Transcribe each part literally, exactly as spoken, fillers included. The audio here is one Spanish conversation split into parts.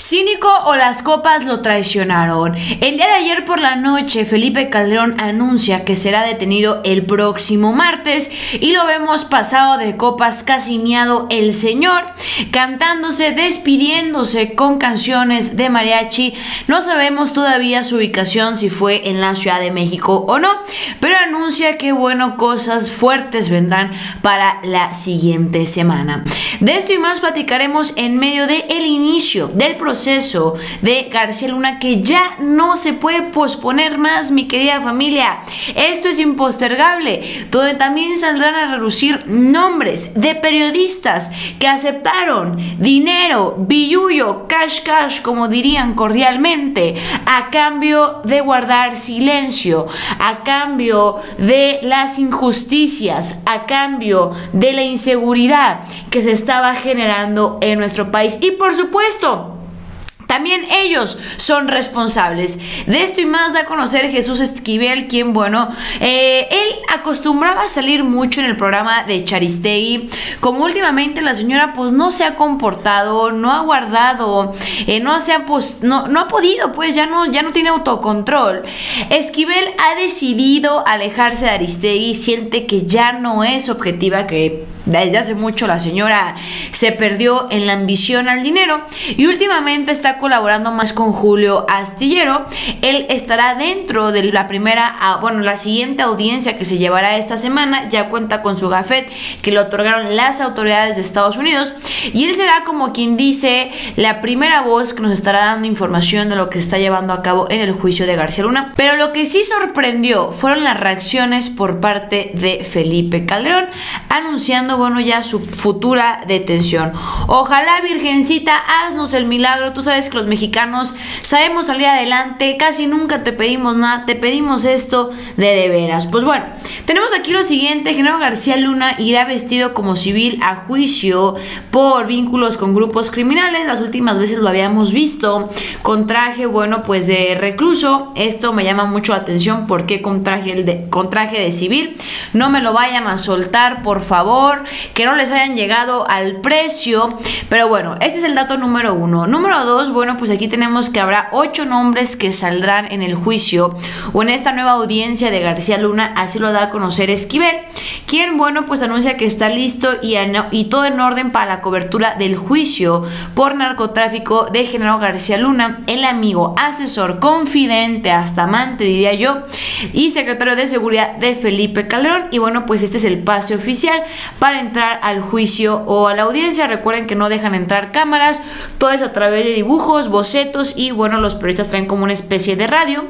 Cínico o las copas lo traicionaron. El día de ayer por la noche, Felipe Calderón anuncia que será detenido el próximo martes y lo vemos pasado de copas, casi miado el señor, cantándose, despidiéndose con canciones de mariachi. No sabemos todavía su ubicación, si fue en la Ciudad de México o no, pero anuncia que, bueno, cosas fuertes vendrán para la siguiente semana. De esto y más platicaremos en medio del de inicio del proceso de García Luna, que ya no se puede posponer más, mi querida familia. Esto es impostergable, donde también saldrán a relucir nombres de periodistas que aceptaron dinero, billullo, cash cash, como dirían cordialmente, a cambio de guardar silencio, a cambio de las injusticias, a cambio de la inseguridad que se estaba generando en nuestro país. Y por supuesto, también ellos son responsables. De esto y más da a conocer Jesús Esquivel, quien, bueno, eh, él acostumbraba a salir mucho en el programa de Charistegui. Como últimamente la señora pues no se ha comportado, no ha guardado, eh, no, se ha, pues, no, no ha podido, pues ya no, ya no tiene autocontrol. Esquivel ha decidido alejarse de Aristegui, siente que ya no es objetiva, que desde hace mucho la señora se perdió en la ambición al dinero y últimamente está colaborando más con Julio Astillero. Él estará dentro de la primera, bueno, la siguiente audiencia que se llevará esta semana. Ya cuenta con su gafet que le otorgaron las autoridades de Estados Unidos y él será, como quien dice, la primera voz que nos estará dando información de lo que se está llevando a cabo en el juicio de García Luna. Pero lo que sí sorprendió fueron las reacciones por parte de Felipe Calderón, anunciando, bueno, ya su futura detención. Ojalá, Virgencita, haznos el milagro. Tú sabes que los mexicanos sabemos salir adelante, casi nunca te pedimos nada, te pedimos esto de de veras. Pues bueno, tenemos aquí lo siguiente: Genaro García Luna irá vestido como civil a juicio por vínculos con grupos criminales. Las últimas veces lo habíamos visto con traje, bueno, pues de recluso. Esto me llama mucho la atención. ¿Por qué con traje de, con traje de civil? No me lo vayan a soltar, por favor, que no les hayan llegado al precio. Pero bueno, este es el dato número uno. Número dos, bueno, pues aquí tenemos que habrá ocho nombres que saldrán en el juicio o en esta nueva audiencia de García Luna. Así lo da a conocer Esquivel, quien, bueno, pues anuncia que está listo y, y todo en orden para la cobertura del juicio por narcotráfico de Genaro García Luna, el amigo, asesor, confidente, hasta amante, diría yo, y secretario de seguridad de Felipe Calderón. Y bueno, pues este es el pase oficial para entrar al juicio o a la audiencia. Recuerden que no dejan entrar cámaras, todo es a través de dibujos, bocetos, y bueno, los periodistas traen como una especie de radio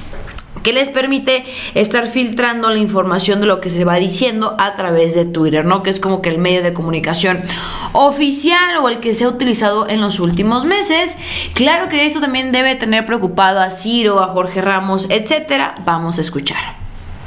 que les permite estar filtrando la información de lo que se va diciendo a través de Twitter, ¿no? Que es como que el medio de comunicación oficial o el que se ha utilizado en los últimos meses. Claro que esto también debe tener preocupado a Ciro, a Jorge Ramos, etcétera. Vamos a escuchar.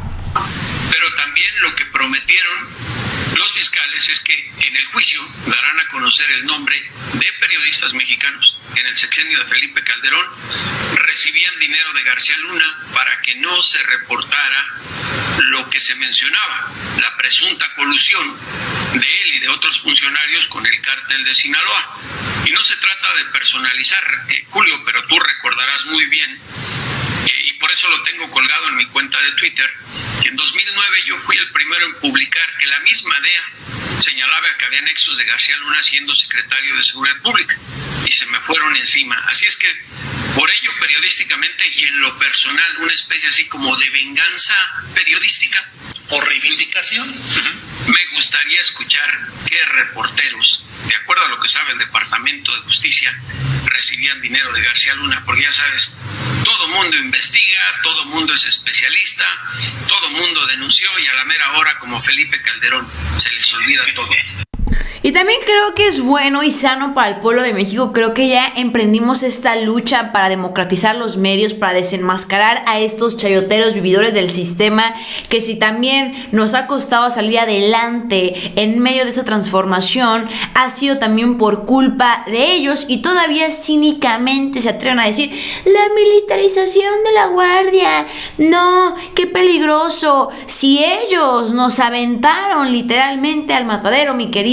Pero también lo que prometieron los fiscales es que en el juicio darán a conocer el nombre de periodistas mexicanos que en el sexenio de Felipe Calderón recibían dinero de García Luna para que no se reportara lo que se mencionaba, la presunta colusión de él y de otros funcionarios con el cártel de Sinaloa. Y no se trata de personalizar, eh, Julio, pero tú recordarás muy bien, eh, y por eso lo tengo colgado en mi cuenta de Twitter, que en dos mil nueve yo fui el primero en publicar que la misma D E A señalaba que había nexos de García Luna siendo secretario de Seguridad Pública y se me fueron encima. Así es que por ello, periodísticamente y en lo personal, una especie así como de venganza periodística o reivindicación, uh-huh, me gustaría escuchar qué reporteros, de acuerdo a lo que sabe el Departamento de Justicia, recibían dinero de García Luna, porque ya sabes, todo mundo investiga, todo mundo es especialista, todo mundo denunció, y a la mera hora, como Felipe Calderón, se les olvida todo. Y también creo que es bueno y sano para el pueblo de México. Creo que ya emprendimos esta lucha para democratizar los medios, para desenmascarar a estos chayoteros vividores del sistema, que si también nos ha costado salir adelante en medio de esa transformación, ha sido también por culpa de ellos. Y todavía cínicamente se atreven a decir: la militarización de la Guardia, no, qué peligroso. Si ellos nos aventaron literalmente al matadero, mi querida familia,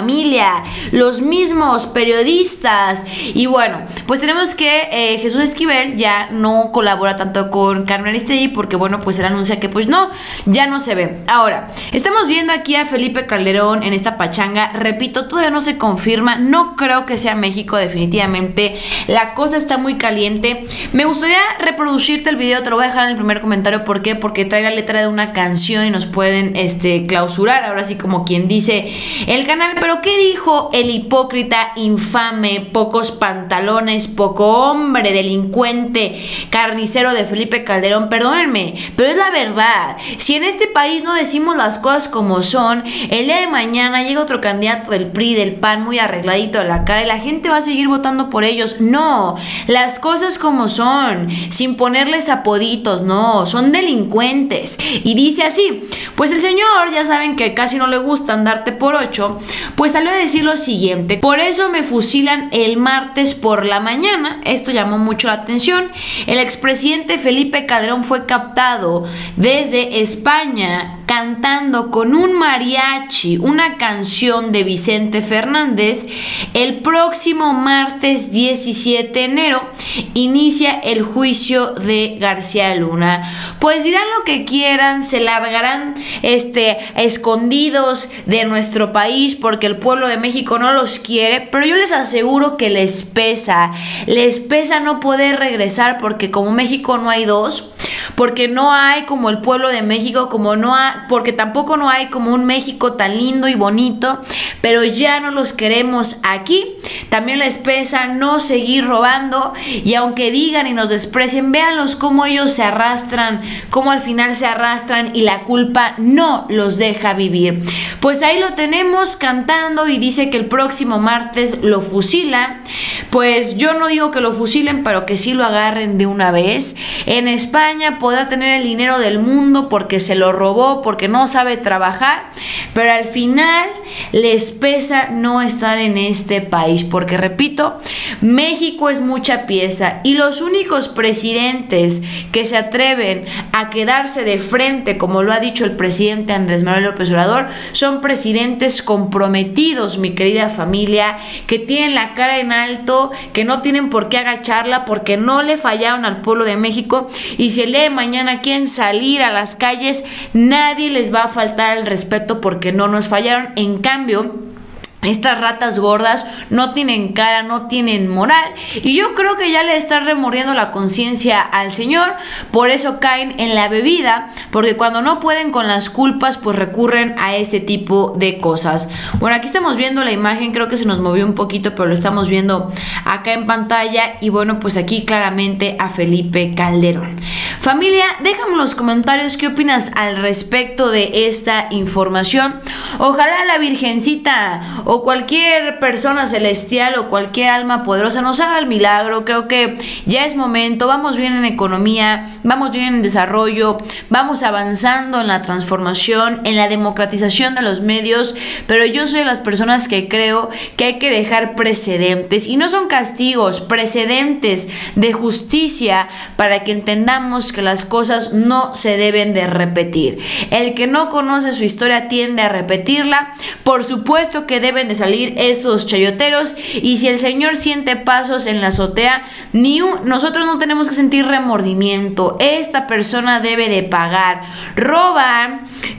familia, los mismos periodistas. Y bueno, pues tenemos que eh, Jesús Esquivel ya no colabora tanto con Carmen Aristegui porque bueno, pues él anuncia que pues no, ya no se ve. Ahora, estamos viendo aquí a Felipe Calderón en esta pachanga, repito, todavía no se confirma, no creo que sea México definitivamente, la cosa está muy caliente. Me gustaría reproducirte el video, te lo voy a dejar en el primer comentario. ¿Por qué? Porque trae la letra de una canción y nos pueden este, clausurar, ahora sí como quien dice el canal. Pero ¿qué dijo el hipócrita, infame, pocos pantalones, poco hombre, delincuente, carnicero de Felipe Calderón? Perdónenme, pero es la verdad. Si en este país no decimos las cosas como son, el día de mañana llega otro candidato del P R I, del P A N, muy arregladito de la cara y la gente va a seguir votando por ellos. No, las cosas como son, sin ponerles apoditos, no, son delincuentes. Y dice así, pues el señor, ya saben que casi no le gusta andarte por ocho, pues salió a decir lo siguiente: por eso me fusilan el martes por la mañana. Esto llamó mucho la atención. El expresidente Felipe Calderón fue captado desde España cantando con un mariachi una canción de Vicente Fernández. El próximo martes diecisiete de enero inicia el juicio de García Luna. Pues dirán lo que quieran, se largarán este, escondidos de nuestro país porque el pueblo de México no los quiere, pero yo les aseguro que les pesa, les pesa no poder regresar porque como México no hay dos, porque no hay como el pueblo de México, como no hay, porque tampoco no hay como un México tan lindo y bonito, pero ya no los queremos aquí. También les pesa no seguir robando y aunque digan y nos desprecien, véanlos cómo ellos se arrastran, cómo al final se arrastran y la culpa no los deja vivir. Pues ahí lo tenemos cantando y dice que el próximo martes lo fusilan. Pues yo no digo que lo fusilen, pero que sí lo agarren de una vez. En España podrá tener el dinero del mundo porque se lo robó, porque no sabe trabajar, pero al final les pesa no estar en este país, porque repito, México es mucha pieza y los únicos presidentes que se atreven a quedarse de frente, como lo ha dicho el presidente Andrés Manuel López Obrador, son presidentes comprometidos, mi querida familia, que tienen la cara en alto, que no tienen por qué agacharla, porque no le fallaron al pueblo de México. Y si el día de mañana quieren salir a las calles, nadie les va a faltar el respeto porque no nos fallaron. En cambio, estas ratas gordas no tienen cara, no tienen moral y yo creo que ya le están remordiendo la conciencia al señor, por eso caen en la bebida, porque cuando no pueden con las culpas pues recurren a este tipo de cosas. Bueno, aquí estamos viendo la imagen, creo que se nos movió un poquito, pero lo estamos viendo acá en pantalla y bueno, pues aquí claramente a Felipe Calderón. Familia, déjame en los comentarios qué opinas al respecto de esta información. Ojalá la Virgencita o cualquier persona celestial o cualquier alma poderosa nos haga el milagro. Creo que ya es momento, vamos bien en economía, vamos bien en desarrollo, vamos avanzando en la transformación, en la democratización de los medios, pero yo soy de las personas que creo que hay que dejar precedentes, y no son castigos, precedentes de justicia para que entendamos que las cosas no se deben de repetir. El que no conoce su historia tiende a repetirla. Por supuesto que deben de salir esos chayoteros, y si el señor siente pasos en la azotea, ni un, nosotros no tenemos que sentir remordimiento. Esta persona debe de pagar. Roban,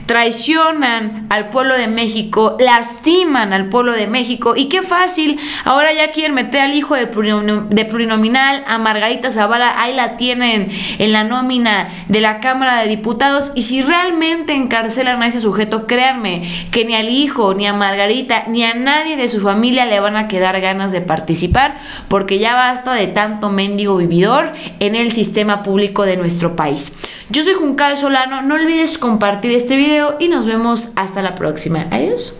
traicionan al pueblo de México, lastiman al pueblo de México, y qué fácil, ahora ya quieren meter al hijo de, plurinom, de plurinominal, a Margarita Zavala, ahí la tienen en la nómina de la Cámara de Diputados, y si realmente encarcelan a ese sujeto, créanme que ni al hijo, ni a Margarita, ni a nadie de su familia le van a quedar ganas de participar, porque ya basta de tanto mendigo vividor en el sistema público de nuestro país. Yo soy Juncal Solano, no olvides compartir este video y nos vemos hasta la próxima. Adiós.